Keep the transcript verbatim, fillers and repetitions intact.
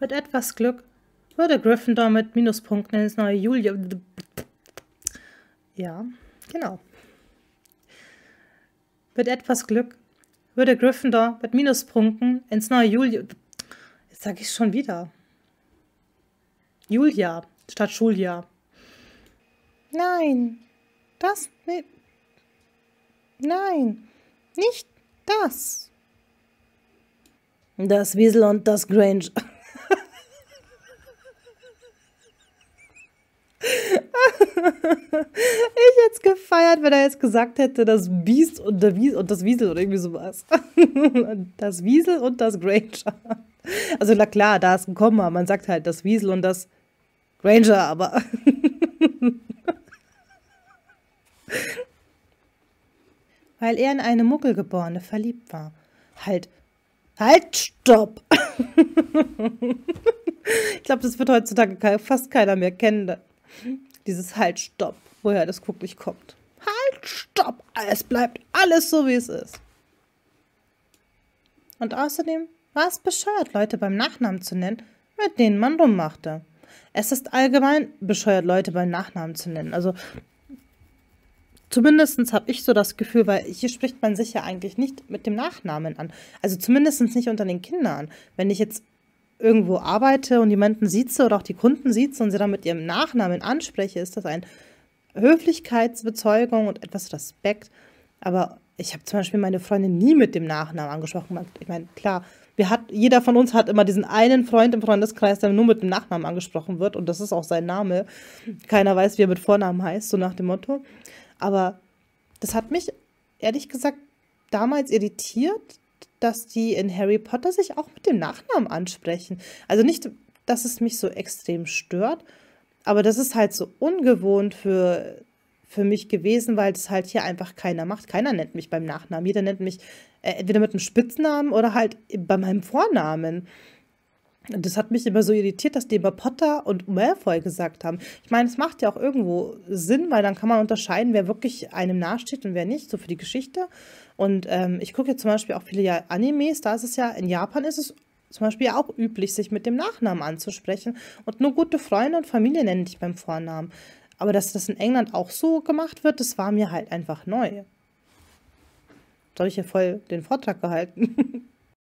Mit etwas Glück würde Gryffindor mit Minuspunkten ins neue Julia... Ja, genau. Mit etwas Glück würde Gryffindor mit Minuspunkten ins neue Julia... Jetzt sage ich es schon wieder. Julia statt Schuljahr. Nein, das... ne- Nein, nicht das. Das Wiesel und das Grange. Ich hätte es gefeiert, wenn er jetzt gesagt hätte, das Biest und, der Wies und das Wiesel oder irgendwie sowas. Das Wiesel und das Granger. Also na klar, da ist ein Komma. Man sagt halt das Wiesel und das Granger, aber... Weil er in eine Muggelgeborene verliebt war. Halt, halt, stopp! Ich glaube, das wird heutzutage ke- fast keiner mehr kennen. Dieses Halt, stopp, woher das wirklich kommt. Halt, stopp! Es bleibt alles so, wie es ist. Und außerdem war es bescheuert, Leute beim Nachnamen zu nennen, mit denen man rummachte. Es ist allgemein bescheuert, Leute beim Nachnamen zu nennen. Also zumindest habe ich so das Gefühl, weil hier spricht man sich ja eigentlich nicht mit dem Nachnamen an. Also zumindest nicht unter den Kindern. Wenn ich jetzt irgendwo arbeite und jemanden sieze oder auch die Kunden sieze und sie dann mit ihrem Nachnamen anspreche, ist das eine Höflichkeitsbezeugung und etwas Respekt. Aber ich habe zum Beispiel meine Freundin nie mit dem Nachnamen angesprochen. Ich meine, klar, wir hat, jeder von uns hat immer diesen einen Freund im Freundeskreis, der nur mit dem Nachnamen angesprochen wird. Und das ist auch sein Name. Keiner weiß, wie er mit Vornamen heißt, so nach dem Motto. Aber das hat mich, ehrlich gesagt, damals irritiert, dass die in Harry Potter sich auch mit dem Nachnamen ansprechen. Also nicht, dass es mich so extrem stört, aber das ist halt so ungewohnt für, für mich gewesen, weil das halt hier einfach keiner macht. Keiner nennt mich beim Nachnamen. Jeder nennt mich äh, entweder mit einem Spitznamen oder halt bei meinem Vornamen. Und das hat mich immer so irritiert, dass die immer Potter und Malfoy gesagt haben. Ich meine, es macht ja auch irgendwo Sinn, weil dann kann man unterscheiden, wer wirklich einem nahesteht und wer nicht, so für die Geschichte. Und ähm, ich gucke jetzt zum Beispiel auch viele ja Animes, da ist es ja, in Japan ist es zum Beispiel auch üblich, sich mit dem Nachnamen anzusprechen. Und nur gute Freunde und Familie nennen dich beim Vornamen. Aber dass das in England auch so gemacht wird, das war mir halt einfach neu. Da habe ich ja voll den Vortrag gehalten.